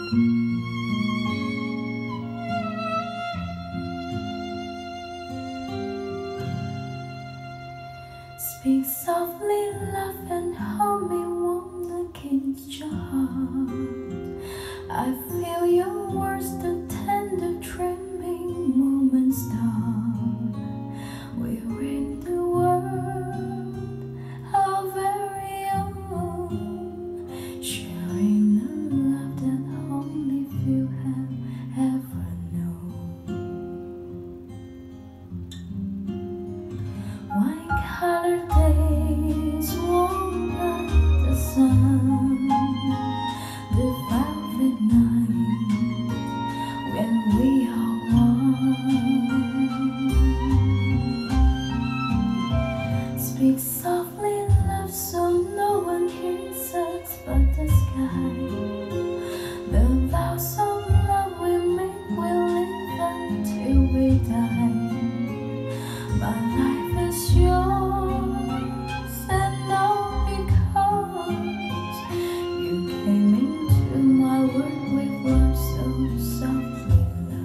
Speak softly, laugh and hold me warm against your heart. I feel your words, the tender trembling moments start. We're in the world, our very own, sharing a love that only few have ever known. Wine-colored days warmed by the sun, the velvet night when we are one. Speak softly, love, so no one hears us but the sky. The vows of love we make will live until we die. My life is yours, and all because you came into my world with love so softly,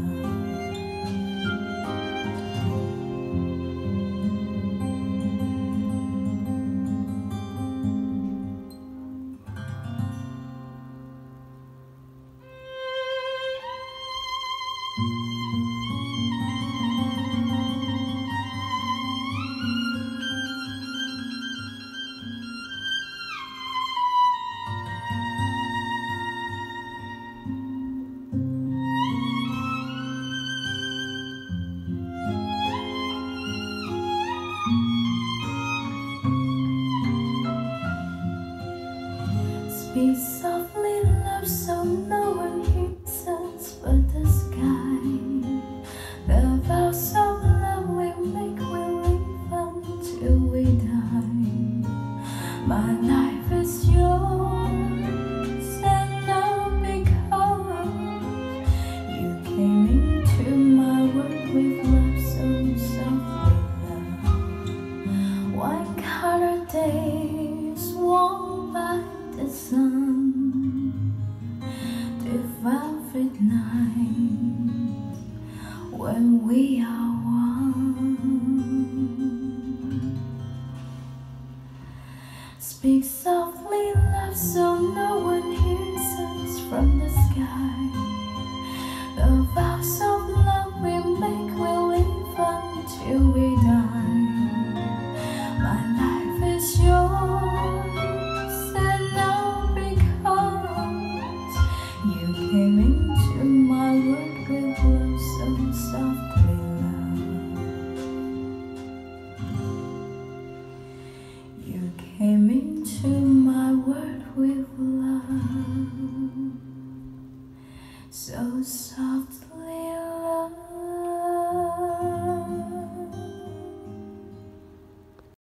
Speak softly, love, so no one hears us but the sky. The vows of love we make will live until we die. My life is yours, and all because you came into my world with love so softly, love. Wine-colored days warmed by the sun, the velvet night when we are one. Speak softly, love, so no one hears us from the sky. The vows of love we make will live until we die. My life is yours, and all because you came into my world with love so softly, love. You came into my world with love.